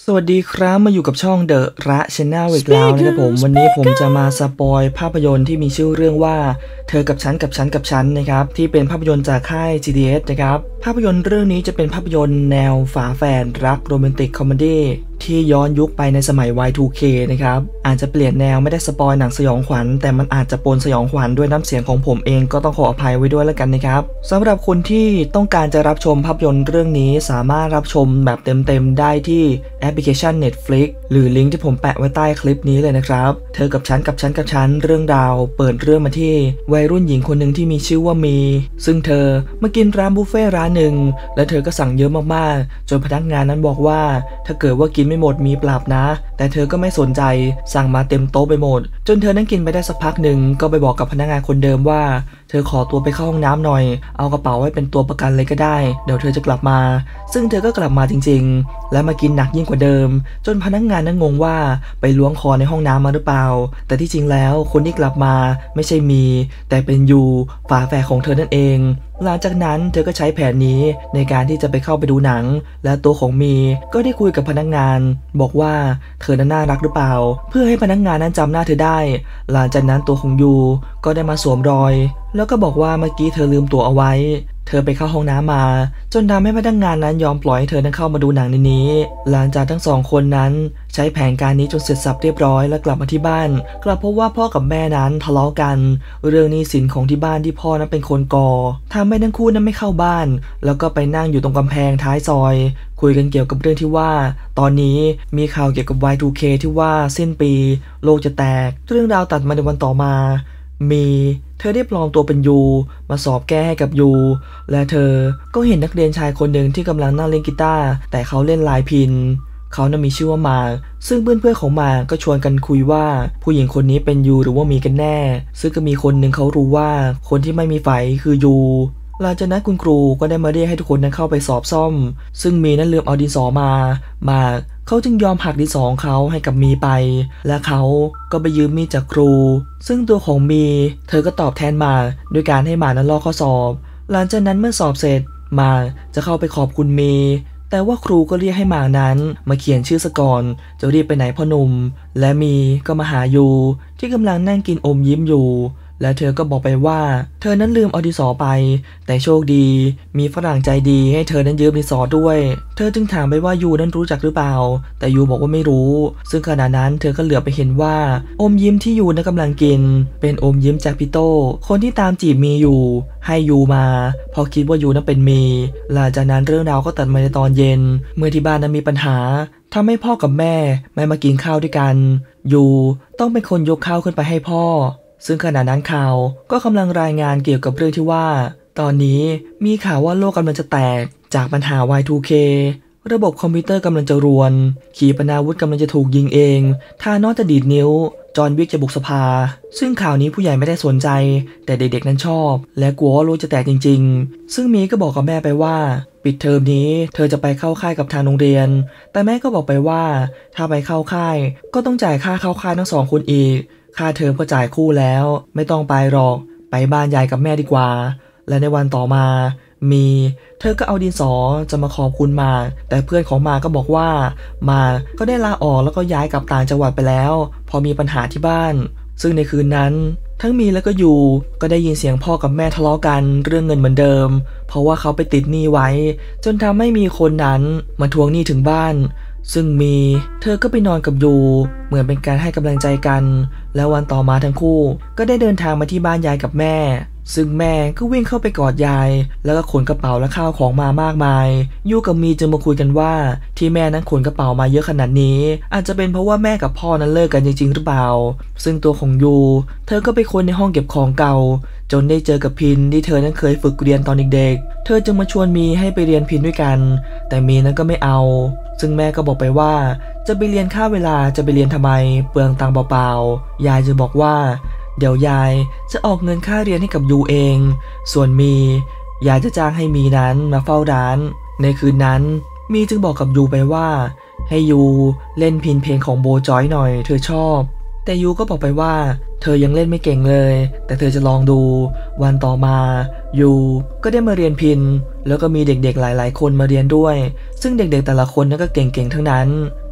สวัสดีครับมาอยู่กับช่องเดอะระชแนลอีกแล้วนะครับผมวันนี้ผมจะมาสปอยภาพยนตร์ที่มีชื่อเรื่องว่าเธอกับฉันกับฉันกับฉันนะครับที่เป็นภาพยนตร์จากค่าย GDS นะครับภาพยนตร์เรื่องนี้จะเป็นภาพยนตร์แนวฝาแฝดรักโรแมนติกคอมเมดี้ที่ย้อนยุคไปในสมัย Y2K นะครับอาจจะเปลี่ยนแนวไม่ได้สปอยหนังสยองขวัญแต่มันอาจจะปนสยองขวัญด้วยน้ำเสียงของผมเองก็ต้องขออภัยไว้ด้วยแล้วกันนะครับสำหรับคนที่ต้องการจะรับชมภาพยนตร์เรื่องนี้สามารถรับชมแบบเต็มๆได้ที่แอปพลิเคชัน Netflix หรือลิงก์ที่ผมแปะไว้ใต้คลิปนี้เลยนะครับเธอกับฉันกับฉันกับฉันเรื่องราวเปิดเรื่องมาที่วัยรุ่นหญิงคนหนึ่งที่มีชื่อว่ามีซึ่งเธอมากินร้านบุฟเฟ่ร้านหนึ่งและเธอก็สั่งเยอะมากๆจนพนักงานนั้นบอกว่าถ้าเกิดว่ากินไม่หมดมีปรับนะแต่เธอก็ไม่สนใจสั่งมาเต็มโต๊ะไปหมดจนเธอนั่งกินไปได้สักพักหนึ่งก็ไปบอกกับพนักงานคนเดิมว่าเธอขอตัวไปเข้าห้องน้ำหน่อยเอากระเป๋าไว้เป็นตัวประกันเลยก็ได้เดี๋ยวเธอจะกลับมาซึ่งเธอก็กลับมาจริงๆและมากินหนักยิ่งกว่าเดิมจนพนักงานนั้นงงว่าไปล้วงคอในห้องน้ำมาหรือเปล่าแต่ที่จริงแล้วคนที่กลับมาไม่ใช่มีแต่เป็นยูฝาแฝดของเธอนั่นเองหลังจากนั้นเธอก็ใช้แผนนี้ในการที่จะไปเข้าไปดูหนังและตัวของมีก็ได้คุยกับพนักงานบอกว่าเธอนั้นน่ารักหรือเปล่าเพื่อให้พนักงานนั้นจำหน้าเธอได้หลังจากนั้นตัวของยูก็ได้มาสวมรอยแล้วก็บอกว่าเมื่อกี้เธอลืมตั๋วเอาไว้เธอไปเข้าห้องน้ำมาจนทำให้พนักงานนั้นยอมปล่อยให้เธอนั้นเข้ามาดูหนังในนี้หลังจากทั้งสองคนนั้นใช้แผนการนี้จนเสร็จสับเรียบร้อยและกลับมาที่บ้านกลับพบว่าพ่อกับแม่นั้นทะเลาะกันเรื่องหนี้สินของที่บ้านที่พ่อนั้นเป็นคนก่อทำให้ทั้งคู่นั้นไม่เข้าบ้านแล้วก็ไปนั่งอยู่ตรงกำแพงท้ายซอยคุยกันเกี่ยวกับเรื่องที่ว่าตอนนี้มีข่าวเกี่ยวกับ Y2K ที่ว่าสิ้นปีโลกจะแตกเรื่องราวตัดมาในวันต่อมาเธอได้ปลอมตัวเป็นยูมาสอบแก้ให้กับยูและเธอก็เห็นนักเรียนชายคนหนึ่งที่กำลังนั่งเล่นกีตาร์แต่เขาเล่นลายพินเขานั้นมีชื่อว่ามาร์ซึ่งเพื่อนๆของมาร์ก็ชวนกันคุยว่าผู้หญิงคนนี้เป็นยูหรือว่ามีกันแน่ซึ่งก็มีคนหนึ่งเขารู้ว่าคนที่ไม่มีไฟคือยูหลังจากนั้นคุณครูก็ได้มาเรียกให้ทุกคนนั้นเข้าไปสอบซ่อมซึ่งมีนั้นลืมเอาดินสอมาเขาจึงยอมหักดินสอของเขาให้กับมีไปและเขาก็ไปยืมมีดจากครูซึ่งตัวของมีเธอก็ตอบแทนมาด้วยการให้มานั้นลอกข้อสอบหลังจากนั้นเมื่อสอบเสร็จมาจะเข้าไปขอบคุณมีแต่ว่าครูก็เรียกให้หมานั้นมาเขียนชื่อซะก่อนจะรีบไปไหนพ่อหนุ่มและมีก็มาหายูที่กำลังนั่งกินอมยิ้มอยู่และเธอก็บอกไปว่าเธอนั้นลืมเอาดินสอไปแต่โชคดีมีฝรั่งใจดีให้เธอนั้นยืมดินสอด้วยเธอจึงถามไปว่ายูนั้นรู้จักหรือเปล่าแต่ยูบอกว่าไม่รู้ซึ่งขณะนั้นเธอก็เหลือบไปเห็นว่าอมยิ้มที่ยูนั้นกำลังกินเป็นอมยิ้มจากพี่โต้คนที่ตามจีบมีอยู่ให้ยูมาพอคิดว่ายูนั้นเป็นมีหลังจากนั้นเรื่องราวก็ตัดมาในตอนเย็นเมื่อที่บ้านนั้นมีปัญหาทำให้พ่อกับแม่ไม่มากินข้าวด้วยกันยูต้องเป็นคนยกข้าวขึ้นไปให้พ่อซึ่งขณะนั้นข่าวก็กำลังรายงานเกี่ยวกับเรื่องที่ว่าตอนนี้มีข่าวว่าโลกกำลังจะแตกจากปัญหา Y2K ระบบคอมพิวเตอร์กำลังจะรวนขีปนาวุธกำลังจะถูกยิงเองธานอสจะดีดนิ้วจอห์นวิกจะบุกสภาซึ่งข่าวนี้ผู้ใหญ่ไม่ได้สนใจแต่เด็กๆนั้นชอบและกลัวว่าโลกจะแตกจริงๆซึ่งมีก็บอกกับแม่ไปว่าปิดเทอมนี้เธอจะไปเข้าค่ายกับทางโรงเรียนแต่แม่ก็บอกไปว่าถ้าไปเข้าค่ายก็ต้องจ่ายค่าเข้าค่ายทั้งสองคนอีกค่าเทอมก็จ่ายคู่แล้วไม่ต้องไปหรอกไปบ้านยายกับแม่ดีกว่าและในวันต่อมาเธอก็เอาดินสอจะมาขอบคุณมาแต่เพื่อนของมาก็บอกว่ามาก็ได้ลาออกแล้วก็ย้ายกลับต่างจังหวัดไปแล้วพอมีปัญหาที่บ้านซึ่งในคืนนั้นทั้งมีและก็ยูก็ได้ยินเสียงพ่อกับแม่ทะเลาะกันเรื่องเงินเหมือนเดิมเพราะว่าเขาไปติดหนี้ไว้จนทำให้มีคนนั้นมาทวงหนี้ถึงบ้านซึ่งเธอก็ไปนอนกับยูเหมือนเป็นการให้กำลังใจกันแล้ววันต่อมาทั้งคู่ก็ได้เดินทางมาที่บ้านยายกับแม่ซึ่งแม่ก็วิ่งเข้าไปกอดยายแล้วก็ขนกระเป๋าและข้าวของมามากมายยูกับจึงมาคุยกันว่าที่แม่นั้นขนกระเป๋ามาเยอะขนาดนี้อาจจะเป็นเพราะว่าแม่กับพ่อนั้นเลิกกันจริงๆหรือเปล่าซึ่งตัวของยูเธอก็ไปค้นในห้องเก็บของเก่าจนได้เจอกับพินที่เธอนั้นเคยฝึกเรียนตอนเด็กๆเธอจึงมาชวนให้ไปเรียนพินด้วยกันแต่นั้นก็ไม่เอาซึ่งแม่ก็บอกไปว่าจะไปเรียนค่าเวลาจะไปเรียนทำไมเปลืองตังค์เปล่าๆยายจึงบอกว่าเดี๋ยวยายจะออกเงินค่าเรียนให้กับยูเองส่วนยายจะจ้างให้นั้นมาเฝ้าร้านในคืนนั้นจึงบอกกับยูไปว่าให้ยูเล่นพินเพลงของโบจอยหน่อยเธอชอบแต่ยูก็บอกไปว่าเธอยังเล่นไม่เก่งเลยแต่เธอจะลองดูวันต่อมายูก็ได้มาเรียนพินแล้วก็มีเด็กๆหลายๆคนมาเรียนด้วยซึ่งเด็กๆแต่ละคนนั้นก็เก่งๆทั้งนั้น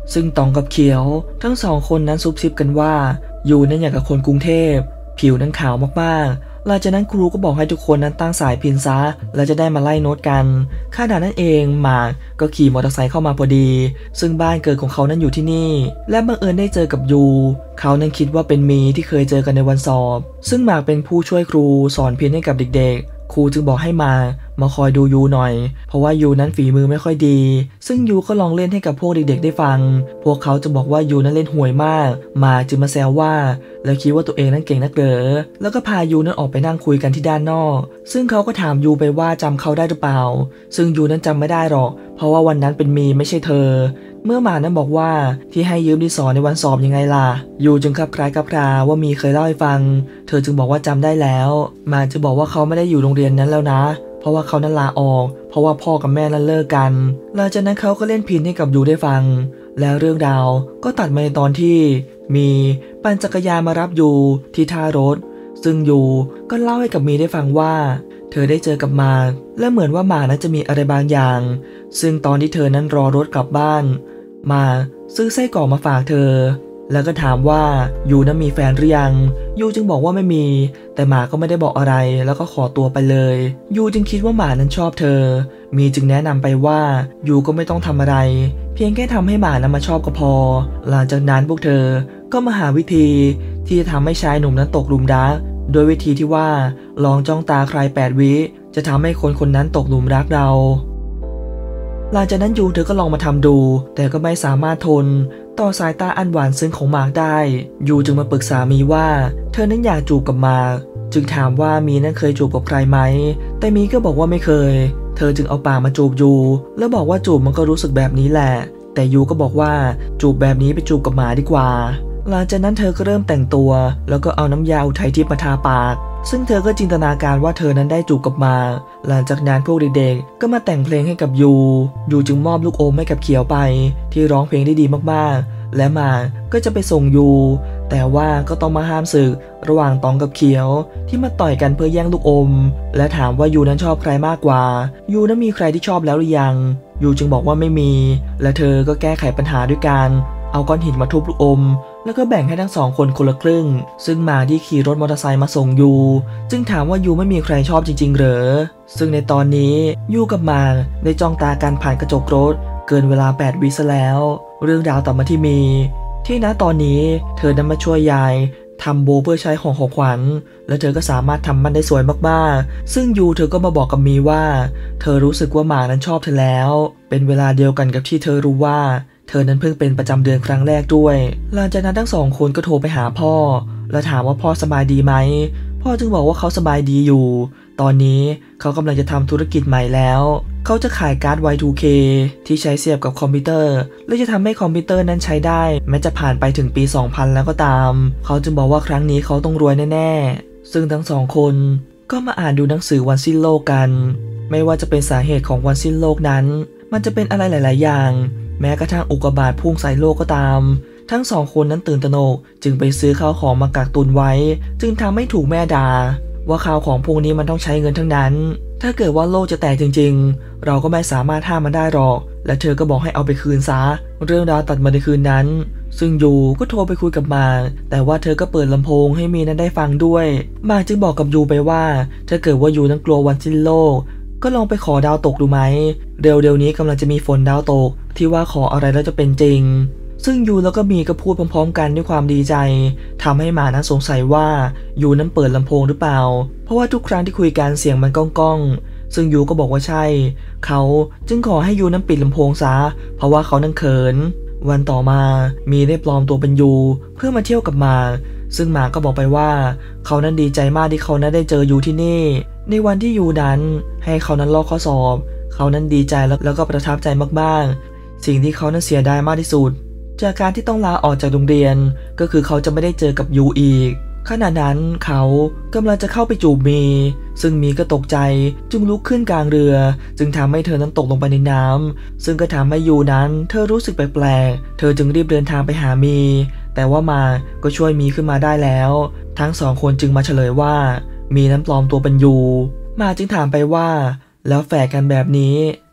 ซึ่งตองกับเขียวทั้งสองคนนั้นซุบซิบกันว่ายูนั้นอย่างกับคนกรุงเทพผิวนั้นขาวมากๆหลังจากนั้นครูก็บอกให้ทุกคนนั้นตั้งสายพินซะแล้วจะได้มาไล่โน้ตกันขณะนั้นเองหมากก็ขี่มอเตอร์ไซค์เข้ามาพอดีซึ่งบ้านเกิดของเขานั้นอยู่ที่นี่และบังเอิญได้เจอกับยูเขานั้นคิดว่าเป็นมีที่เคยเจอกันในวันสอบซึ่งหมากเป็นผู้ช่วยครูสอนพินให้กับเด็กๆครูจึงบอกให้มาคอยดูยูหน่อยเพราะว่ายูนั้นฝีมือไม่ค่อยดีซึ่งยูก็ลองเล่นให้กับพวกเด็กๆได้ฟังพวกเขาจะบอกว่ายูนั้นเล่นห่วยมากมาจึงมาแซวว่าแล้วคิดว่าตัวเองนั้นเก่งนักเหรอแล้วก็พายูนั้นออกไปนั่งคุยกันที่ด้านนอกซึ่งเขาก็ถามยูไปว่าจำเขาได้หรือเปล่าซึ่งยูนั้นจำไม่ได้หรอกเพราะว่าวันนั้นเป็นมีไม่ใช่เธอเมื่อหมานั้นบอกว่าที่ให้ยืมดินสอในวันสอบยังไงล่ะยูจึงคลับคล้ายคลับคลาว่ามีเคยเล่าให้ฟังเธอจึงบอกว่าจำได้แล้วหมาจะบอกว่าเขาไม่ได้อยู่โรงเรียนนั้นแล้วนะเพราะว่าเขานั้นลาออกเพราะว่าพ่อกับแม่นั้นเลิกกันหลังจากนั้นเขาก็เล่นพินให้กับยูได้ฟังแล้วเรื่องราวก็ตัดมาในตอนที่มีปั่นจักรยานมารับยูที่ท่ารถซึ่งยูก็เล่าให้กับมีได้ฟังว่าเธอได้เจอกับมาร์คและเหมือนว่ามาร์คนั้นจะมีอะไรบางอย่างซึ่งตอนที่เธอนั้นรอรถกลับบ้านมาซื้อไส้กรอกมาฝากเธอแล้วก็ถามว่ายูนั้นมีแฟนหรือยังยูจึงบอกว่าไม่มีแต่หมาก็ไม่ได้บอกอะไรแล้วก็ขอตัวไปเลยยูจึงคิดว่าหมานั้นชอบเธอมีจึงแนะนำไปว่ายูก็ไม่ต้องทำอะไรเพียงแค่ทำให้หมานั้นมาชอบก็พอหลังจากนั้นพวกเธอก็มาหาวิธีที่จะทำให้ชายหนุ่มนั้นตกหลุมรักโดยวิธีที่ว่าลองจ้องตาใคร8 วิจะทำให้คนคนนั้นตกหลุมรักเราหลังจากนั้นยูเธอก็ลองมาทำดูแต่ก็ไม่สามารถทนต่อสายตาอันหวานซึ้งของมาร์คได้ยูจึงมาปรึกษามีว่าเธอนั้นอยากจูบกับมาร์คจึงถามว่ามีนั้นเคยจูบกับใครไหมแต่มีก็บอกว่าไม่เคยเธอจึงเอาปากมาจูบยูแล้วบอกว่าจูบมันก็รู้สึกแบบนี้แหละแต่ยูก็บอกว่าจูบแบบนี้ไปจูบกับหมาดีกว่าหลังจากนั้นเธอก็เริ่มแต่งตัวแล้วก็เอาน้ำยาอุทัยทิพย์มาทาปากซึ่งเธอก็จินตนาการว่าเธอนั้นได้จูบกับมาร์คหลังจากนั้นพวกเด็กๆก็มาแต่งเพลงให้กับยูจึงมอบลูกอมให้กับเขียวไปที่ร้องเพลงได้ดีมากๆและมาร์คก็จะไปส่งยูแต่ว่าก็ต้องมาห้ามศึกระหว่างตองกับเขียวที่มาต่อยกันเพื่อแย่งลูกอมและถามว่ายูนั้นชอบใครมากกว่ายูนั้นมีใครที่ชอบแล้วหรือยังยูจึงบอกว่าไม่มีและเธอก็แก้ไขปัญหาด้วยการเอาก้อนหินมาทุบลูกอมแล้วก็แบ่งให้ทั้งสองคนคนละครึ่งซึ่งมาที่ขี่รถมอเตอร์ไซค์มาส่งยูจึงถามว่ายูไม่มีใครชอบจริงๆเหรอซึ่งในตอนนี้ยูกับมาได้จ้องตากันผ่านกระจกรถเกินเวลา8 วิซะแล้วเรื่องราวต่อมาที่มีที่ณตอนนี้เธอนั้นมาช่วยยายทำโบเพื่อใช้ของขวัญและเธอก็สามารถทำมันได้สวยมากๆซึ่งยูเธอก็มาบอกกับมีว่าเธอรู้สึกว่าหมานั้นชอบเธอแล้วเป็นเวลาเดียวกันกับที่เธอรู้ว่าเธอนั้นเพิ่งเป็นประจำเดือนครั้งแรกด้วยหลังจากนั้นทั้งสองคนก็โทรไปหาพ่อและถามว่าพ่อสบายดีไหมพ่อจึงบอกว่าเขาสบายดีอยู่ตอนนี้เขากำลังจะทำธุรกิจใหม่แล้วเขาจะขายการ์ด Y2K ที่ใช้เสียบกับคอมพิวเตอร์และจะทำให้คอมพิวเตอร์นั้นใช้ได้แม้จะผ่านไปถึงปี 2000 แล้วก็ตามเขาจึงบอกว่าครั้งนี้เขาต้องรวยแน่ๆซึ่งทั้งสองคนก็มาอ่านดูหนังสือวันสิ้นโลกกันไม่ว่าจะเป็นสาเหตุของวันสิ้นโลกนั้นมันจะเป็นอะไรหลายๆอย่างแม้กระทั่งอุกกาบาตพุ่งใส่โลกก็ตามทั้งสองคนนั้นตื่นตระหนกจึงไปซื้อข้าวของมากักตุนไว้จึงทำให้ถูกแม่ด่าว่าข้าวของพวกนี้มันต้องใช้เงินทั้งนั้นถ้าเกิดว่าโลกจะแตกจริงๆเราก็ไม่สามารถห้ามมันได้หรอกและเธอก็บอกให้เอาไปคืนซะเรื่องราวตัดมาในคืนนั้นซึ่งยูก็โทรไปคุยกับมาร์คแต่ว่าเธอก็เปิดลำโพงให้มีนั้นได้ฟังด้วยมาร์คจึงบอกกับยูไปว่าถ้าเกิดว่ายูนั้นกลัววันสิ้นโลกก็ลองไปขอดาวตกดูไหมเร็วๆนี้กำลังจะมีฝนดาวตกที่ว่าขออะไรแล้วจะเป็นจริงซึ่งยูแล้วก็มีก็พูดพร้อมๆกันด้วยความดีใจทำให้หมานั้นสงสัยว่ายูนั้นเปิดลำโพงหรือเปล่าเพราะว่าทุกครั้งที่คุยกันเสียงมันก้องๆซึ่งยูก็บอกว่าใช่เขาจึงขอให้ยูนั้นปิดลำโพงซะเพราะว่าเขานั้นเขินวันต่อมามีได้ปลอมตัวเป็นยูเพื่อมาเที่ยวกับมาซึ่งหมาก็บอกไปว่าเขานั้นดีใจมากที่เขานั้นได้เจอยูที่นี่ในวันที่ยูนั้นให้เขานั้นลอกข้อสอบเขานั้นดีใจแล้วก็ประทับใจมากๆสิ่งที่เขานั้นเสียดายมากที่สุดจากการที่ต้องลาออกจากโรงเรียนก็คือเขาจะไม่ได้เจอกับยูอีกขณะนั้นเขากำลังจะเข้าไปจูบมีซึ่งมีก็ตกใจจึงลุกขึ้นกลางเรือจึงทำให้เธอนั้นตกลงไปในน้ำซึ่งก็ทำให้ยูนั้นเธอรู้สึกแปลกๆเธอจึงรีบเดินทางไปหามีแต่ว่ามาก็ช่วยมีขึ้นมาได้แล้วทั้งสองคนจึงมาเฉลยว่ามีนั้นปลอมตัวเป็นยูมาจึงถามไปว่าแล้วแฝดกันแบบนี้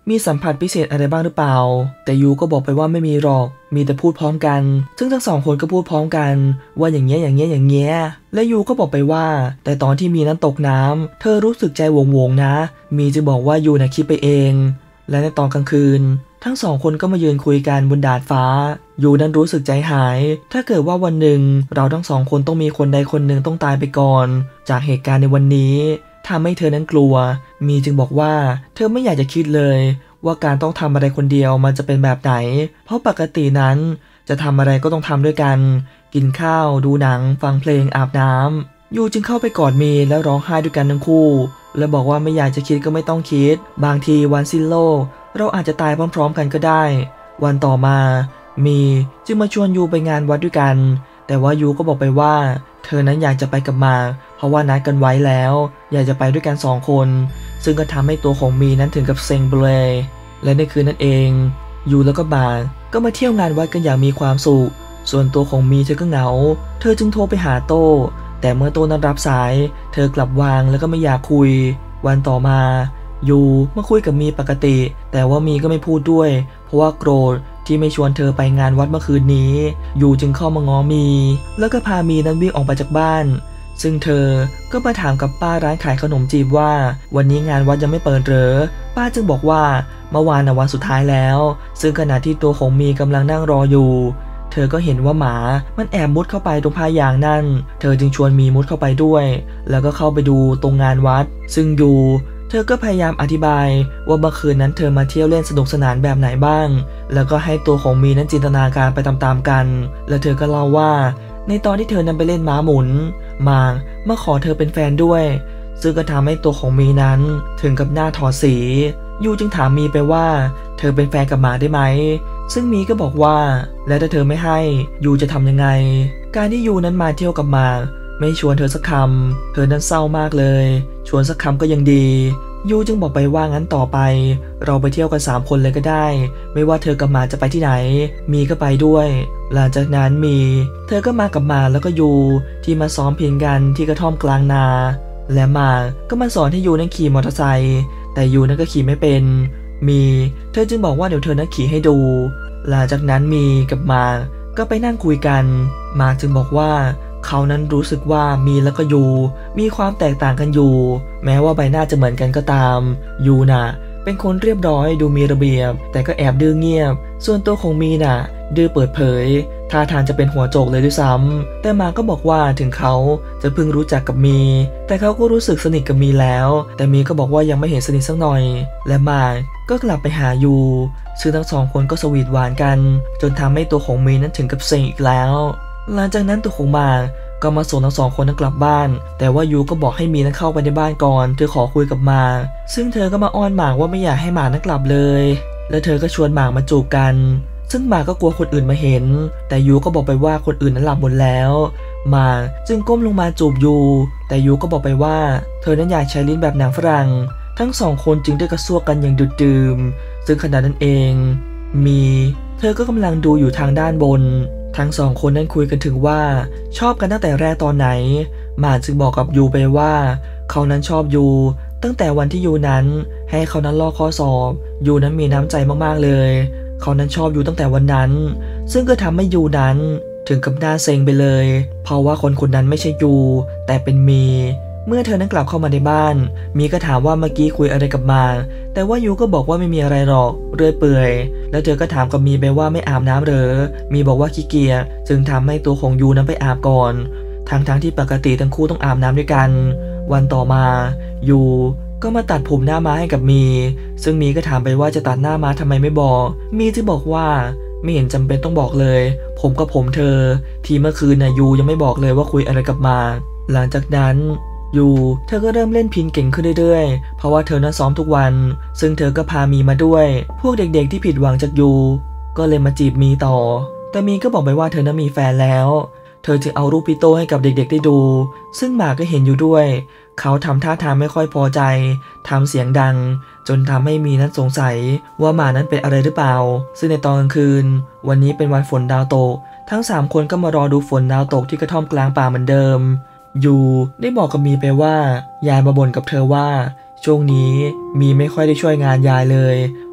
มีสัมผัสพิเศษอะไรบ้างหรือเปล่าแต่ยูก็บอกไปว่าไม่มีหรอกมีแต่พูดพร้อมกันซึ่งทั้งสองคนก็พูดพร้อมกันว่าอย่างเงี้ยและยูก็บอกไปว่าแต่ตอนที่มีนั้นตกน้ำเธอรู้สึกใจวงนะมีจึงบอกว่ายูน่ะคิดไปเองและในตอนกลางคืนทั้งสองคนก็มายืนคุยกันบนดาดฟ้ายูนั้นรู้สึกใจหายถ้าเกิดว่าวันหนึ่งเราทั้งสองคนต้องมีคนใดคนหนึ่งต้องตายไปก่อนจากเหตุการณ์ในวันนี้ทำให้เธอนั้นกลัวมีจึงบอกว่าเธอไม่อยากจะคิดเลยว่าการต้องทำอะไรคนเดียวมันจะเป็นแบบไหนเพราะปกตินั้นจะทำอะไรก็ต้องทำด้วยกันกินข้าวดูหนังฟังเพลงอาบน้ำยูจึงเข้าไปกอดมีแล้วร้องไห้ด้วยกันทั้งคู่และบอกว่าไม่อยากจะคิดก็ไม่ต้องคิดบางทีวันสิ้นโลกเราอาจจะตายพร้อมๆกันก็ได้วันต่อมามีจึงมาชวนยูไปงานวัดด้วยกันแต่ว่ายูก็บอกไปว่าเธอนั้นอยากจะไปกับมาเพราะว่านัดกันไว้แล้วอยากจะไปด้วยกัน2 คนซึ่งก็ทำให้ตัวของมีนั้นถึงกับเซ็งเบลยและในคืนนั้นเองยูแล้วก็บาก็มาเที่ยวงานวัดกันอย่างมีความสุขส่วนตัวของมีเธอก็เหงาเธอจึงโทรไปหาโต้แต่เมื่อโต้นั้นรับสายเธอกลับวางแล้วก็ไม่อยากคุยวันต่อมายูมาคุยกับมีปกติแต่ว่ามีก็ไม่พูดด้วยเพราะว่าโกรธที่ไม่ชวนเธอไปงานวัดเมื่อคืนนี้ยูจึงเข้ามาง้อมีแล้วก็พามีนั้นวิ่งออกไปจากบ้านซึ่งเธอก็มาถามกับป้าร้านขายขนมจีบว่าวันนี้งานวัดยังไม่เปิดเหรอป้าจึงบอกว่าเมื่อวานวันสุดท้ายแล้วซึ่งขณะที่ตัวของมีกำลังนั่งรออยู่เธอก็เห็นว่าหมามันแอบมุดเข้าไปตรงผ้ายางนั่นเธอจึงชวนมีมุดเข้าไปด้วยแล้วก็เข้าไปดูตรงงานวัดซึ่งอยู่เธอก็พยายามอธิบายว่าเมื่อคืนนั้นเธอมาเที่ยวเล่นสนุกสนานแบบไหนบ้างแล้วก็ให้ตัวของมีนั้นจินตนาการไปตามๆกันและเธอก็เล่าว่าในตอนที่เธอนั้นไปเล่นม้าหมุนมาขอเธอเป็นแฟนด้วยซึ่งก็ทำให้ตัวของมีนั้นถึงกับหน้าถอดสียูจึงถามมีไปว่าเธอเป็นแฟนกับหมาได้ไหมซึ่งมีก็บอกว่าแล้วถ้าเธอไม่ให้ยูจะทำยังไงการที่ยูนั้นมาเที่ยวกับหมาไม่ชวนเธอสักคำเธอนั้นเศร้ามากเลยชวนสักคำก็ยังดียูจึงบอกไปว่างั้นต่อไปเราไปเที่ยวกัน3 คนเลยก็ได้ไม่ว่าเธอกับหมาจะไปที่ไหนมีก็ไปด้วยหลังจากนั้นเธอก็มากับหมาแล้วก็ยูที่มาซ้อมพิณกันที่กระท่อมกลางนาและหมาก็มาสอนให้ยูนั้นขี่มอเตอร์ไซค์แต่ยูนั้นก็ขี่ไม่เป็นเธอจึงบอกว่าเดี๋ยวเธอนั้นขี่ให้ดูหลังจากนั้นกับหมาก็ไปนั่งคุยกันหมาจึงบอกว่าเขานั้นรู้สึกว่ามีแล้วก็ยูมีความแตกต่างกันอยู่แม้ว่าใบหน้าจะเหมือนกันก็ตามยูเป็นคนเรียบร้อยดูมีระเบียบแต่ก็แอบดื้อเงียบส่วนตัวของมีดื้อเปิดเผยท่าทางจะเป็นหัวโจกเลยด้วยซ้ำแต่มาก็บอกว่าถึงเขาจะเพิ่งรู้จักกับแต่เขาก็รู้สึกสนิทกับมีแล้วแต่มีก็บอกว่ายังไม่เห็นสนิทสักหน่อยและมาก็กลับไปหายูซึ่งทั้ง2 คนก็สวีทหวานกันจนทำให้ตัวของมีนั้นถึงกับเซ็งอีกแล้วหลังจากนั้นตัวของมาก็มาส่งทั้ง2 คนนั้นกลับบ้านแต่ว่ายูก็บอกให้มีนั้นเข้าไปในบ้านก่อนเธอขอคุยกับมาซึ่งเธอก็มาอ้อนหมากว่าไม่อยากให้หมากนั้นกลับเลยและเธอก็ชวนหมากมาจูบกันซึ่งหมากก็กลัวคนอื่นมาเห็นแต่ยูก็บอกไปว่าคนอื่นนั้นหลับหมดแล้วหมากจึงก้มลงมาจูบยูแต่ยูก็บอกไปว่าเธอนั้นอยากใช้ลิ้นแบบหนังฝรั่งทั้ง2 คนจึงได้กระซวกกันอย่างดุดดื่มซึ่งขณะนั้นเองเธอก็กำลังดูอยู่ทางด้านบนทั้ง2 คนนั้นคุยกันถึงว่าชอบกันตั้งแต่แรกตอนไหนหมาจึงบอกกับยูไปว่าเขานั้นชอบยูตั้งแต่วันที่ยูนั้นให้เขานั้นลอกข้อสอบยูนั้นมีน้ำใจมากๆเลยเขานั้นชอบยูตั้งแต่วันนั้นซึ่งก็ทำให้ยูนั้นถึงกับหน้าเซ็งไปเลยเพราะว่าคนนั้นไม่ใช่ยูแต่เป็นเมื่อเธอนั้นกลับเข้ามาในบ้านก็ถามว่าเมื่อกี้คุยอะไรกับมาแต่ว่ายูก็บอกว่าไม่มีอะไรหรอกเรื่อยเปื่อยแล้วเธอก็ถามกับไปว่าไม่อาบน้ำเหรอบอกว่าขี้เกียจจึงทำให้ตัวของยูนั้นไปอาบก่อนทั้งที่ปกติทั้งคู่ต้องอาบน้ำด้วยกันวันต่อมายูก็มาตัดผมหน้าม้าให้กับซึ่งก็ถามไปว่าจะตัดหน้าม้าทำไมไม่บอกจึงบอกว่าไม่เห็นจำเป็นต้องบอกเลยผมกับผมเธอที่เมื่อคืนยูยังไม่บอกเลยว่าคุยอะไรกับมาหลังจากนั้นเธอก็เริ่มเล่นพิณเก่งขึ้นเรื่อยๆเพราะว่าเธอนั้นซ้อมทุกวันซึ่งเธอก็พามาด้วยพวกเด็กๆที่ผิดหวังจากก็เลยมาจีบต่อแต่ก็บอกไปว่าเธอนั้นมีแฟนแล้วเธอจึงเอารูปพี่โตให้กับเด็กๆได้ดูซึ่งหมาก็เห็นอยู่ด้วยเขาทำท่าทางไม่ค่อยพอใจทำเสียงดังจนทำให้นั้นสงสัยว่าหมานั้นเป็นอะไรหรือเปล่าซึ่งในตอนกลางคืนวันนี้เป็นวันฝนดาวตกทั้ง3 คนก็มารอดูฝนดาวตกที่กระท่อมกลางป่าเหมือนเดิมยูได้บอกกับไปว่ายายมาบ่นกับเธอว่าช่วงนี้ไม่ค่อยได้ช่วยงานยายเลย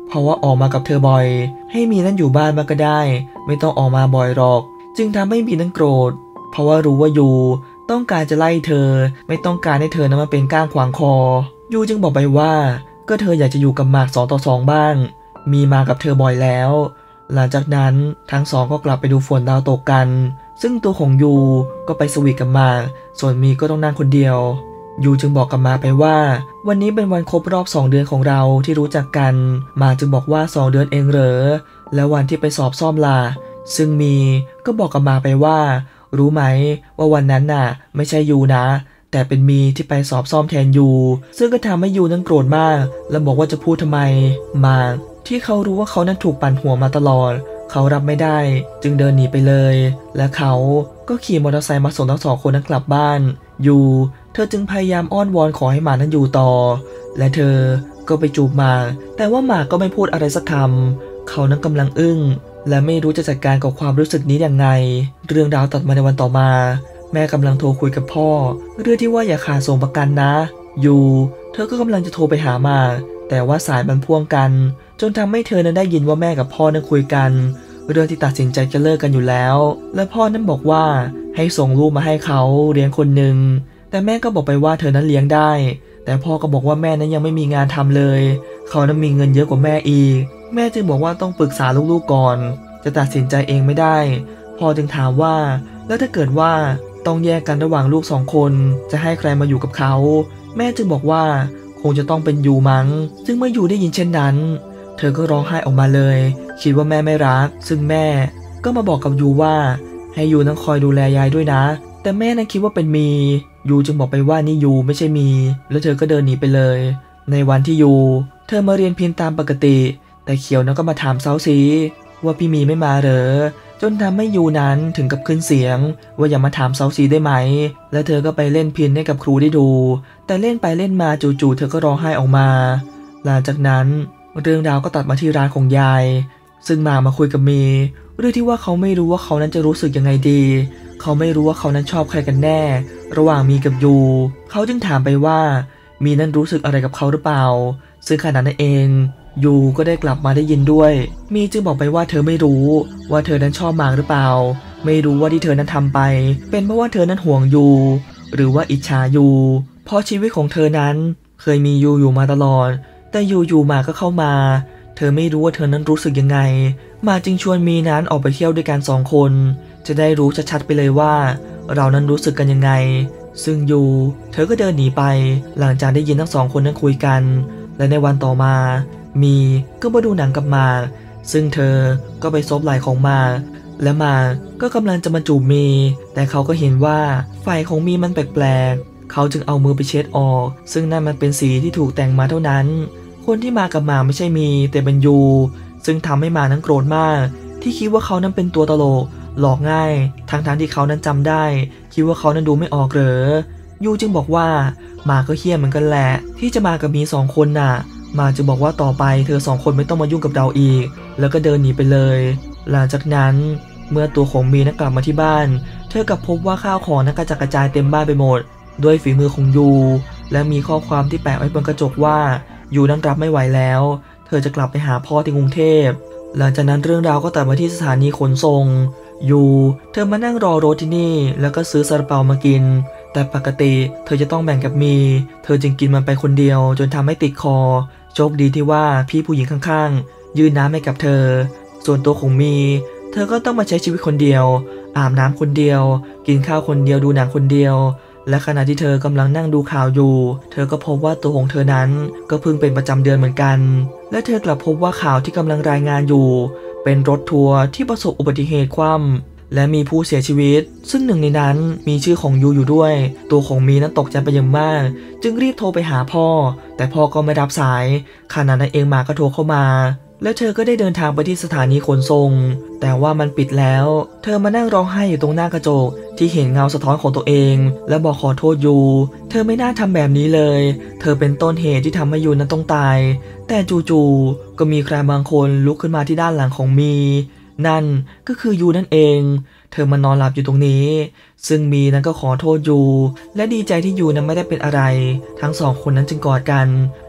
เพราะว่าออกมากับเธอบ่อยให้มีนั้นอยู่บ้านมาก็ได้ไม่ต้องออกมาบ่อยหรอกจึงทำให้มีนั้นโกรธเพราะว่ารู้ว่ายูต้องการจะไล่เธอไม่ต้องการให้เธอนั้นมาเป็นก้างขวางคอยูจึงบอกไปว่าก็เธออยากจะอยู่กับหมาก2 ต่อ 2บ้างมีมากับเธอบ่อยแล้วหลังจากนั้นทั้งสองก็กลับไปดูฝนดาวตกกันซึ่งตัวของยูก็ไปสวีทกับหมากส่วนมีก็ต้องนั่งคนเดียวยูจึงบอกกับมาไปว่าวันนี้เป็นวันครบรอบ2 เดือนของเราที่รู้จักกันมาจึงบอกว่า2 เดือนเองเหรอแล้ววันที่ไปสอบซ่อมล่ะซึ่งมีก็บอกกับมาไปว่ารู้ไหมว่าวันนั้นน่ะไม่ใช่ยูนะแต่เป็นมีที่ไปสอบซ่อมแทนยูซึ่งก็ทำให้ยูนั้นโกรธมากและบอกว่าจะพูดทำไมมาที่เขารู้ว่าเขานั้นถูกปั่นหัวมาตลอดเขารับไม่ได้จึงเดินหนีไปเลยและเขาก็ขี่มอเตอร์ไซค์มาส่งทั้ง2 คนนั้นกลับบ้านยูเธอจึงพยายามอ้อนวอนขอให้หมานั้นอยู่ต่อและเธอก็ไปจูบหมาแต่ว่าหมาก็ไม่พูดอะไรสักคำเขานั้นกำลังอึ้งและไม่รู้จะจัดการกับความรู้สึกนี้อย่างไงเรื่องราวตัดมาในวันต่อมาแม่กำลังโทรคุยกับพ่อเรื่องที่ว่าอย่าขาดส่งประกันนะยูเธอก็กำลังจะโทรไปหาหมาแต่ว่าสายมันพ่วงกันจนทำให้เธอนั้นได้ยินว่าแม่กับพ่อนั้นคุยกันเรื่องที่ตัดสินใจจะเลิกกันอยู่แล้วและพ่อนั้นบอกว่าให้ส่งลูกมาให้เขาเลี้ยงคนหนึ่งแต่แม่ก็บอกไปว่าเธอนั้นเลี้ยงได้แต่พ่อก็บอกว่าแม่นั้นยังไม่มีงานทำเลยเขานั้นมีเงินเยอะกว่าแม่อีกแม่จึงบอกว่าต้องปรึกษาลูกๆก่อนจะตัดสินใจเองไม่ได้พ่อจึงถามว่าแล้วถ้าเกิดว่าต้องแยกกันระหว่างลูก2 คนจะให้ใครมาอยู่กับเขาแม่จึงบอกว่าคงจะต้องเป็นยูมั้งซึ่งเมื่อยูได้ยินเช่นนั้นเธอก็ร้องไห้ออกมาเลยคิดว่าแม่ไม่รักซึ่งแม่ก็มาบอกกับยูว่าให้ยูนั้นคอยดูแลยายด้วยนะแต่แม่นั้นคิดว่าเป็นมียูจึงบอกไปว่านี่ยูไม่ใช่มีแล้วเธอก็เดินหนีไปเลยในวันที่ยูเธอมาเรียนเพียงตามปกติแต่เขียวนั้นก็มาถามเซาซีว่าพี่มีไม่มาเหรอจนทำให้ยูนั้นถึงกับขึ้นเสียงว่าอย่ามาถามเซาซีได้ไหมและเธอก็ไปเล่นพินให้กับครูได้ดูแต่เล่นไปเล่นมาจู่ๆเธอก็ร้องไห้ออกมาหลังจากนั้นเรื่องราวก็ตัดมาที่ร้านของยายซึ่งมาคุยกับมีเรื่องที่ว่าเขาไม่รู้ว่าเขานั้นจะรู้สึกยังไงดีเขาไม่รู้ว่าเขานั้นชอบใครกันแน่ระหว่างมีกับยูเขาจึงถามไปว่ามีนั้นรู้สึกอะไรกับเขาหรือเปล่าซึ่งขณะนั้นเองยูก็ได้กลับมาได้ยินด้วยมีจึงบอกไปว่าเธอไม่รู้ว่าเธอนั้นชอบหมากหรือเปล่าไม่รู้ว่าที่เธอนั้นทำไปเป็นเพราะว่าเธอนั้นห่วงยูหรือว่าอิจฉายูเพราะชีวิตของเธอนั้นเคยมียูอยู่มาตลอดแต่อยู่ๆมาก็เข้ามาเธอไม่รู้ว่าเธอนั้นรู้สึกยังไงมาจึงชวนมีนั้นออกไปเที่ยวด้วยกัน2 คนจะได้รู้ชัดๆไปเลยว่าเรานั้นรู้สึกกันยังไงซึ่งยูเธอก็เดินหนีไปหลังจากได้ยินทั้ง2 คนนั้นคุยกันและในวันต่อมามีก็มาดูหนังกับมาซึ่งเธอก็ไปซบไหล่ของมาและมาก็กำลังจะมาจูบมีแต่เขาก็เห็นว่าฝ่ายของมีมันแปลกๆเขาจึงเอามือไปเช็ดออกซึ่งนั่นมันเป็นสีที่ถูกแต่งมาเท่านั้นคนที่มากับมาไม่ใช่มีแต่เป็นยูซึ่งทำให้มานั้นโกรธมากที่คิดว่าเขานั้นเป็นตัวตลกหลอกง่ายทั้งที่เขานั้นจำได้คิดว่าเขานั้นดูไม่ออกเหรอยูจึงบอกว่ามาก็เหี้ยเหมือนกันแหละที่จะมากับมี2 คนน่ะมาจึงบอกว่าต่อไปเธอ2 คนไม่ต้องมายุ่งกับเราอีกแล้วก็เดินหนีไปเลยหลังจากนั้นเมื่อตัวของมีนั้นกลับมาที่บ้านเธอกลับพบว่าข้าวของนั้นกระจัดกระจายเต็มบ้านไปหมดด้วยฝีมือของยูและมีข้อความที่แปะไว้บนกระจกว่ายูนั้นรับไม่ไหวแล้วเธอจะกลับไปหาพ่อที่กรุงเทพหลังจากนั้นเรื่องราวก็ตัดมาที่สถานีขนส่งยูเธอมานั่งรอรถที่นี่แล้วก็ซื้อซาลาเปามากินแต่ปกติเธอจะต้องแบ่งกับมีเธอจึงกินมันไปคนเดียวจนทำให้ติดคอโชคดีที่ว่าพี่ผู้หญิงข้างๆยื่นน้ำให้กับเธอส่วนตัวของมีเธอก็ต้องมาใช้ชีวิตคนเดียวอาบน้ำคนเดียวกินข้าวคนเดียวดูหนังคนเดียวและขณะที่เธอกำลังนั่งดูข่าวอยู่เธอก็พบว่าตัวของเธอนั้นก็เพิ่งเป็นประจำเดือนเหมือนกันและเธอกลับพบว่าข่าวที่กำลังรายงานอยู่เป็นรถทัวร์ที่ประสบอุบัติเหตุคว่ำและมีผู้เสียชีวิตซึ่งหนึ่งในนั้นมีชื่อของยูอยู่ด้วยตัวของมีนั้นตกใจไปอย่างมากจึงรีบโทรไปหาพ่อแต่พ่อก็ไม่รับสายขณะนั้นเองมาก็โทรเข้ามาและเธอก็ได้เดินทางไปที่สถานีขนส่งแต่ว่ามันปิดแล้วเธอมานั่งร้องไห้อยู่ตรงหน้ากระจกที่เห็นเงาสะท้อนของตัวเองและบอกขอโทษยูเธอไม่น่าทำแบบนี้เลยเธอเป็นต้นเหตุที่ทำให้ยูนั้นต้องตายแต่จู่ๆก็มีใครบางคนลุกขึ้นมาที่ด้านหลังของมีนั่นก็คือยูนั่นเองเธอมานอนหลับอยู่ตรงนี้ซึ่งมีนั้นก็ขอโทษยูและดีใจที่ยูนั้นไม่ได้เป็นอะไรทั้ง2 คนนั้นจึงกอดกัน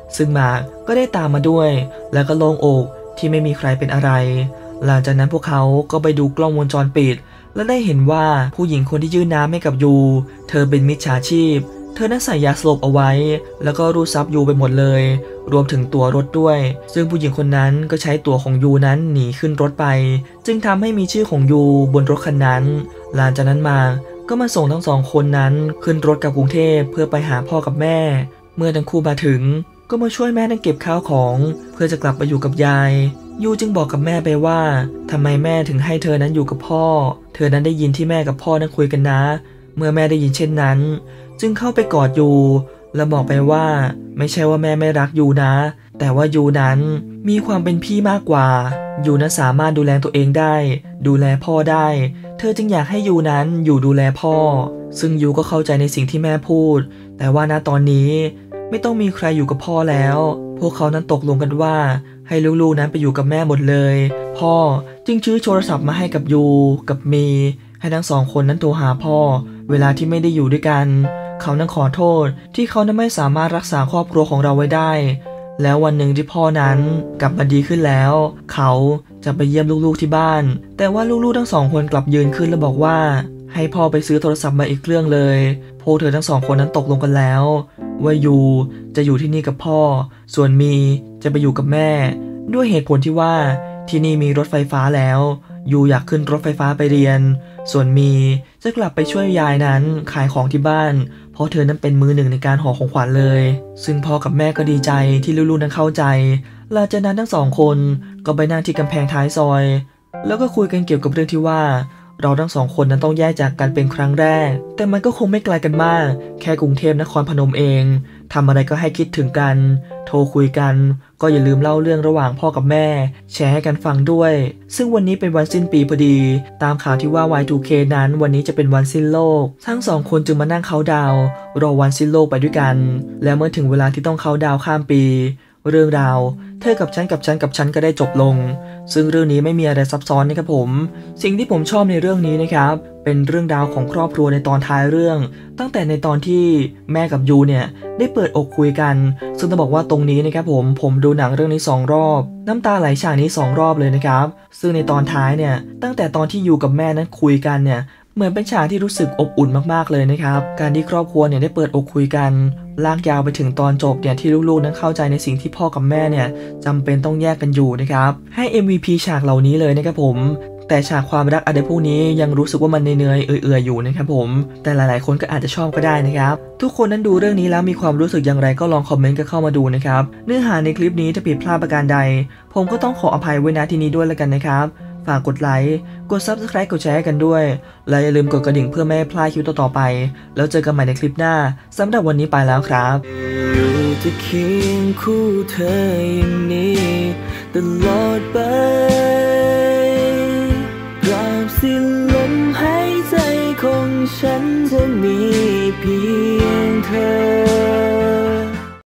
ซึ่งมาร์กก็ได้ตามมาด้วยแล้วก็โล่งอกที่ไม่มีใครเป็นอะไรหลังจากนั้นพวกเขาก็ไปดูกล้องวงจรปิดและได้เห็นว่าผู้หญิงคนที่ยื่นน้ำให้กับยูเธอเป็นมิจฉาชีพเธอนั้นใส่ยาสลบเอาไว้แล้วก็รูดซับยูไปหมดเลยรวมถึงตั๋วรถด้วยซึ่งผู้หญิงคนนั้นก็ใช้ตั๋วของยูนั้นหนีขึ้นรถไปจึงทำให้มีชื่อของยูบนรถคันนั้นหลังจากนั้นมาก็มาส่งทั้งสองคนนั้นขึ้นรถกลับกรุงเทพเพื่อไปหาพ่อกับแม่เมื่อทั้งคู่มาถึงก็มาช่วยแม่นั่งเก็บข้าวของเพื่อจะกลับไปอยู่กับยายยูจึงบอกกับแม่ไปว่าทำไมแม่ถึงให้เธอนั้นอยู่กับพ่อเธอนั้นได้ยินที่แม่กับพ่อนั้นคุยกันนะเมื่อแม่ได้ยินเช่นนั้นจึงเข้าไปกอดยูและบอกไปว่าไม่ใช่ว่าแม่ไม่รักยูนะแต่ว่ายูนั้นมีความเป็นพี่มากกว่ายูนั้นสามารถดูแลตัวเองได้ดูแลพ่อได้เธอจึงอยากให้ยูนั้นอยู่ดูแลพ่อซึ่งยูก็เข้าใจในสิ่งที่แม่พูดแต่ว่าณตอนนี้ไม่ต้องมีใครอยู่กับพ่อแล้วพวกเขานั้นตกลงกันว่าให้ลูกๆนั้นไปอยู่กับแม่หมดเลยพ่อจึงซื้อโทรศัพท์มาให้กับยูกับมีให้ทั้งสองคนนั้นโทรหาพ่อเวลาที่ไม่ได้อยู่ด้วยกันเขานั้นขอโทษที่เขานั้นไม่สามารถรักษาครอบครัวของเราไว้ได้แล้ววันหนึ่งที่พ่อนั้นกลับมาดีขึ้นแล้วเขาจะไปเยี่ยมลูกๆที่บ้านแต่ว่าลูกๆทั้งสองคนกลับยืนขึ้นและบอกว่าให้พ่อไปซื้อโทรศัพท์มาอีกเครื่องเลยพวกเธอทั้งสองคนนั้นตกลงกันแล้วว่ายูจะอยู่ที่นี่กับพ่อส่วนมีจะไปอยู่กับแม่ด้วยเหตุผลที่ว่าที่นี่มีรถไฟฟ้าแล้วยูอยากขึ้นรถไฟฟ้าไปเรียนส่วนมีจะกลับไปช่วยยายนั้นขายของที่บ้านเพราะเธอนั้นเป็นมือหนึ่งในการห่อของขวัญเลยซึ่งพ่อกับแม่ก็ดีใจที่ลูกๆนั้นเข้าใจหลังจากนั้นทั้งสองคนก็ไปนั่งที่กำแพงท้ายซอยแล้วก็คุยกันเกี่ยวกับเรื่องที่ว่าเราทั้งสองคนนั้นต้องแยกจากกันเป็นครั้งแรกแต่มันก็คงไม่ไกลกันมากแค่กรุงเทพนครพนมเองทำอะไรก็ให้คิดถึงกันโทรคุยกันก็อย่าลืมเล่าเรื่องระหว่างพ่อกับแม่แชร์ให้กันฟังด้วยซึ่งวันนี้เป็นวันสิ้นปีพอดีตามข่าวที่ว่า Y2K นั้นวันนี้จะเป็นวันสิ้นโลกทั้งสองคนจึงมานั่งเค้าดาวน์รอวันสิ้นโลกไปด้วยกันแล้วเมื่อถึงเวลาที่ต้องเค้าดาวน์ข้ามปีเรื่องราวเธอกับฉันก็ได้จบลงซึ่งเรื่องนี้ไม่มีอะไรซับซ้อนนะครับผมสิ่งที่ผมชอบในเรื่องนี้นะครับเป็นเรื่องราวของครอบครัวในตอนท้ายเรื่องตั้งแต่ในตอนที่แม่กับยูเนี่ยได้เปิดอกคุยกันซึ่งต้องบอกว่าตรงนี้นะครับผมดูหนังเรื่องนี้2รอบน้ำตาไหลฉากนี้2รอบเลยนะครับซึ่งในตอนท้ายเนี่ยตั้งแต่ตอนที่ยูกับแม่นั้นคุยกันเนี่ยเหมือนเป็นฉากที่รู้สึกอบอุ่นมากๆเลยนะครับการที่ครอบครัวเนี่ยได้เปิดอกคุยกันลากยาวไปถึงตอนจบเนี่ยที่ลูกๆนั้นเข้าใจในสิ่งที่พ่อกับแม่เนี่ยจำเป็นต้องแยกกันอยู่นะครับให้ MVP ฉากเหล่านี้เลยนะครับผมแต่ฉากความรักอะไรพวกนี้ยังรู้สึกว่ามันเหนื่อยๆเอื่อยๆอยู่นะครับผมแต่หลายๆคนก็อาจจะชอบก็ได้นะครับทุกคนนั้นดูเรื่องนี้แล้วมีความรู้สึกอย่างไรก็ลองคอมเมนต์กันเข้ามาดูนะครับเนื้อหาในคลิปนี้ถ้าผิดพลาดประการใดผมก็ต้องขออภัยไว้ณที่นี้ด้วยแล้วกันนะครับฝากกดไลค์กด Subscribe กดแชร์กันด้วยและอย่าลืมกดกระดิ่งเพื่อไม่ให้พลาดคลิปต่อๆไปแล้วเจอกันใหม่ในคลิปหน้าสำหรับวันนี้ไปแล้วครับจะเคียงคู่เธออย่างนี้ตลอดไปตราบสิ้นลมหายใจของฉันจะมีเพียงเธอ